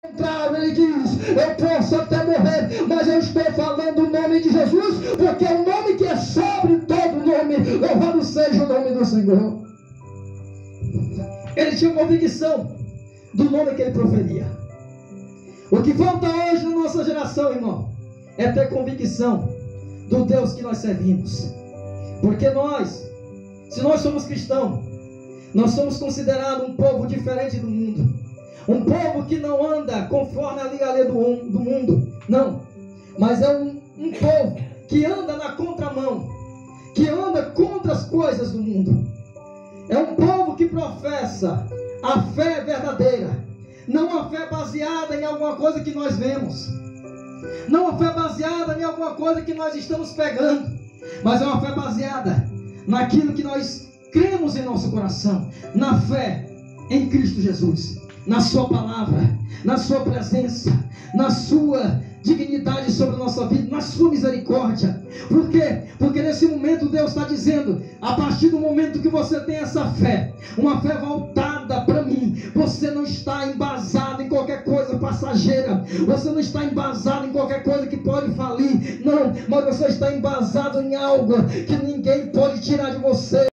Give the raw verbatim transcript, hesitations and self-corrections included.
Ele diz: eu posso até morrer, mas eu estou falando o nome de Jesus, porque é o nome que é sobre todo nome. Louvado seja o nome do Senhor. Ele tinha convicção do nome que ele proferia. O que falta hoje na nossa geração, irmão, é ter convicção do Deus que nós servimos. Porque nós, se nós somos cristãos, nós somos considerados um povo diferente do mundo. Um povo que não anda conforme a liga do, do mundo. Não. Mas é um, um povo que anda na contramão. Que anda contra as coisas do mundo. É um povo que professa a fé verdadeira. Não a fé baseada em alguma coisa que nós vemos. Não a fé baseada em alguma coisa que nós estamos pegando. Mas é uma fé baseada naquilo que nós cremos em nosso coração. Na fé em Cristo Jesus. Na sua palavra, na sua presença, na sua dignidade sobre a nossa vida, na sua misericórdia. Por quê? Porque nesse momento Deus está dizendo, a partir do momento que você tem essa fé, uma fé voltada para mim, você não está embasado em qualquer coisa passageira, você não está embasado em qualquer coisa que pode falir, não, mas você está embasado em algo que ninguém pode tirar de você.